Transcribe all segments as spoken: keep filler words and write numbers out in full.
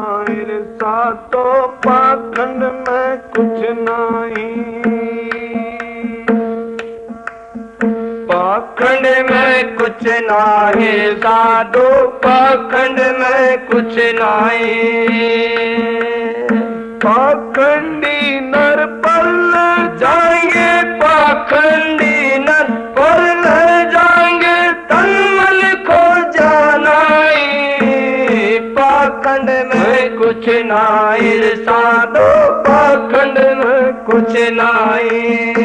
सातो पाखंड में कुछ नहीं, पाखंड में कुछ नाही, साधो पाखंड में कुछ नहीं। पाखंडी नर पल जाएंगे, पाखंडी नर पल जाएंगे, तन मन खो जाना। पाखंड में कुछ नाही, साधो पाखंड में कुछ नहीं।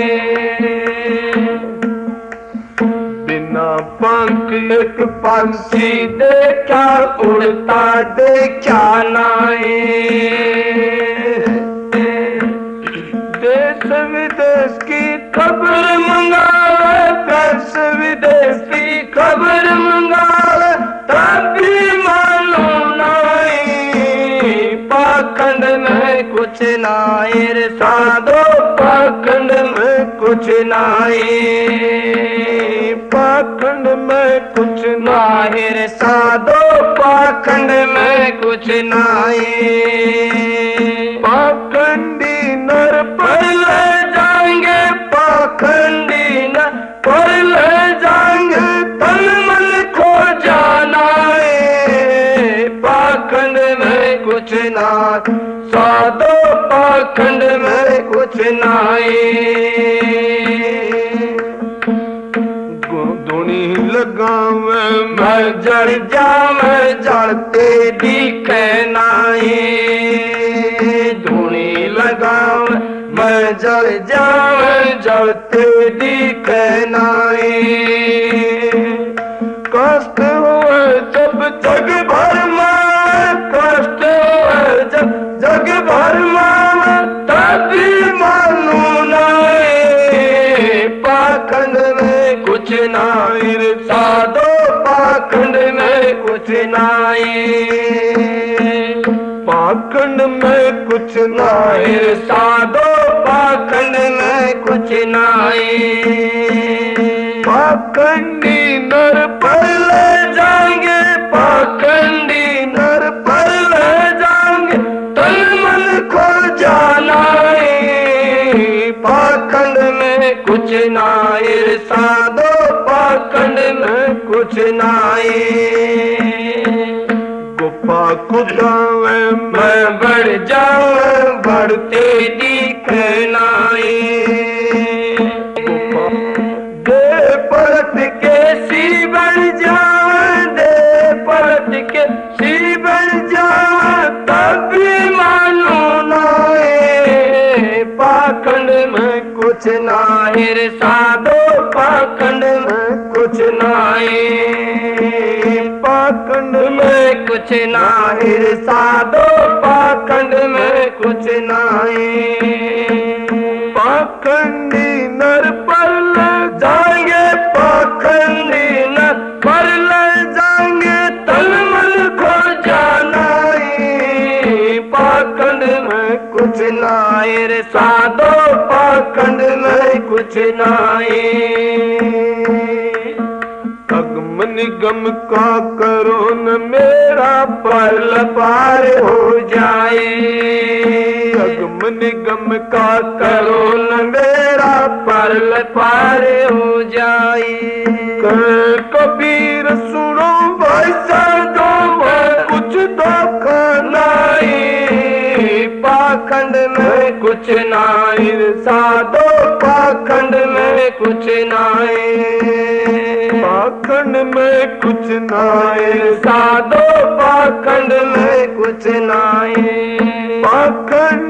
बिना पंख एक पंछी देखा उड़ता देखा नहीं। देश विदेश की खबर मंगावे, देश विदेश की खबर मंगावे, तभी मालूम नहीं। पाखंड में कुछ नहीं रे साधो, पाखंड में कुछ नहीं। पाखंड में कुछ नहीं रे साधो, पाखंड में कुछ नहीं। पाखंडी नर पर ले जाएंगे, पाखंडी नर पर ले जाएंगे, तन मन खो जाना। पाखंड में कुछ ना, साधो पाखंड में कुछ नहीं। धुनी लगावे मैं जड़ जावे, जड़ते दिखे नहीं। धुनी लगावे मैं जड़ जावे, जड़ते दिखे नहीं। कष्ट हुए जब जग भर में, कष्ट हुए जब जग भर में, तभी मालूम नहीं। पाखंड में कुछ नहीं रे साधो, पाखंड में कुछ नहीं। पाखंड में कुछ नहीं रे साधो, पाखंड में कुछ नहीं। पाखंडी नर पर ले जाएंगे, पाखंडी नर पर ले जाएंगे, तन मन खो जाना। पाखंड में कुछ नहीं रे साधो, पाखंड में कुछ नहीं। गुफा खुदावे मैं बढ़ जाऊं, बढ़ते दिखे नहीं। दे पलट के सी बढ़ जाऊं, दे पलट के सी बढ़ जाऊं, तभी मालूम नहीं। पाखंड में कुछ नहीं रे साधो, पाखंड में कुछ नहीं। पाखंड में कुछ नहीं रे साधो, पाखंड में कुछ नहीं। पाखंडी नर पर ले जाएंगे, पाखंडी नर पर ले जाएंगे, तन मन खो जाना। पाखंड में कुछ नहीं रे साधो, पाखंड में कुछ नहीं। अगम निगम का करो न मेरा परल पार हो जाए। अगम निगम का करो न मेरा परल पार हो जाए। कर कबीर सुनो भाई साधो, कुछ धोखा नहीं। पाखंड में कुछ नहीं साधो, पाखंड में कुछ नहीं। पाखंड में कुछ नहीं साधो, पाखंड में कुछ नहीं। पाखंड